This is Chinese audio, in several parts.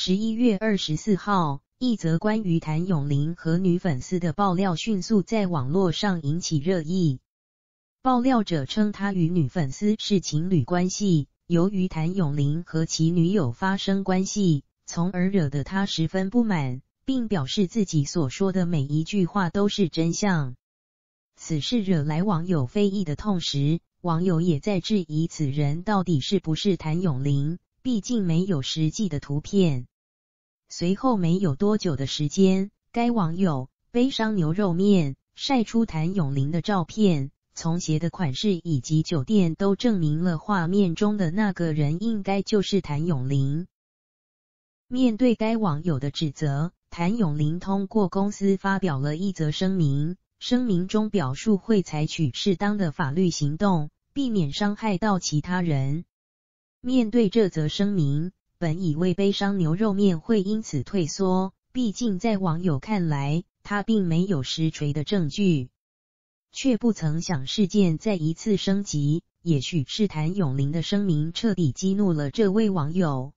11月24号，一则关于谭咏麟和女粉丝的爆料迅速在网络上引起热议。爆料者称他与女粉丝是情侣关系，由于谭咏麟和其女友发生关系，从而惹得他十分不满，并表示自己所说的每一句话都是真相。此事惹来网友非议的同时，网友也在质疑此人到底是不是谭咏麟，毕竟没有实际的图片。随后没有多久的时间，该网友悲伤牛肉面晒出谭咏麟的照片，从鞋的款式以及酒店都证明了画面中的那个人应该就是谭咏麟。面对该网友的指责，谭咏麟通过公司发表了一则声明，声明中表述会采取适当的法律行动，避免伤害到其他人。面对这则声明，本以为悲伤牛肉面会因此退缩，毕竟在网友看来，他并没有实锤的证据，却不曾想事件再一次升级，也许是谭咏麟的声明彻底激怒了这位网友。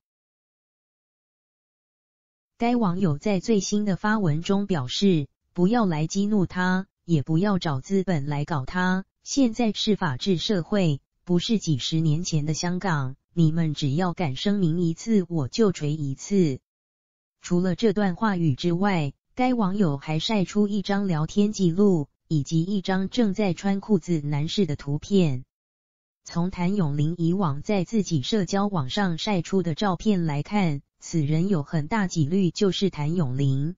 该网友在最新的发文中表示，不要来激怒他，也不要找资本来搞他，现在是法治社会，不是几十年前的香港，你们只要敢声明一次我就锤一次。除了这段话语之外，该网友还晒出一张聊天记录，以及一张正在穿裤子男士的图片。从谭咏麟以往在自己社交网上晒出的照片来看，此人有很大几率就是谭咏麟。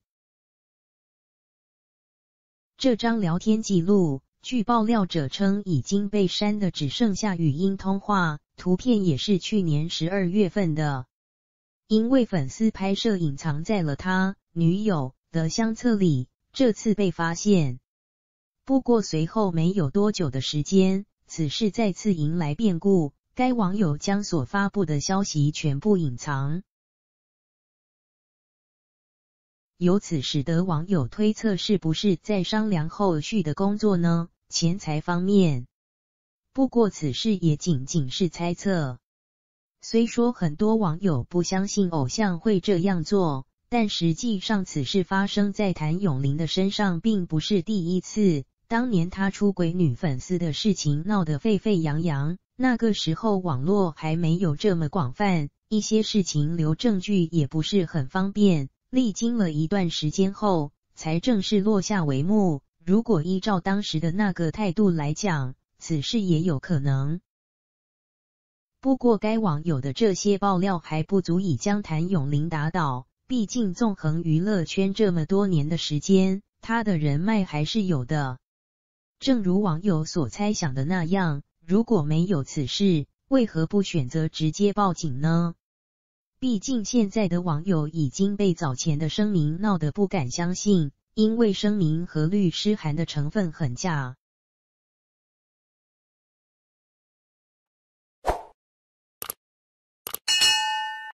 这张聊天记录，据爆料者称已经被删的只剩下语音通话，图片也是去年12月份的。因为粉丝拍摄隐藏在了他女友的相册里，这次被发现。不过随后没有多久的时间，此事再次迎来变故，该网友将所发布的消息全部隐藏。由此使得网友推测是不是在商量后续的工作呢？钱财方面。不过此事也仅仅是猜测。虽说很多网友不相信偶像会这样做，但实际上此事发生在谭咏麟的身上并不是第一次。当年他出轨女粉丝的事情闹得沸沸扬扬，那个时候网络还没有这么广泛，一些事情留证据也不是很方便，历经了一段时间后，才正式落下帷幕。如果依照当时的那个态度来讲，此事也有可能。不过该网友的这些爆料还不足以将谭咏麟打倒，毕竟纵横娱乐圈这么多年的时间，他的人脉还是有的。正如网友所猜想的那样，如果没有此事，为何不选择直接报警呢？毕竟现在的网友已经被早前的声明闹得不敢相信，因为声明和律师函的成分很假。